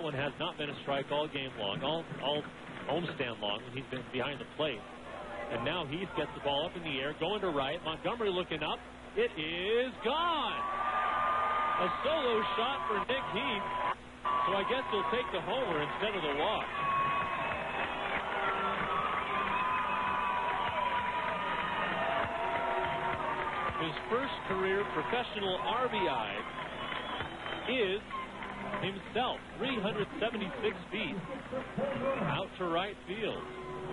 one has not been a strike all game long, all homestand long when he's been behind the plate. And now Heath gets the ball up in the air, going to right. Montgomery looking up. It is gone. A solo shot for Nick Heath. So I guess he'll take the homer instead of the walk. His first career professional RBI is himself, 376 feet out to right field.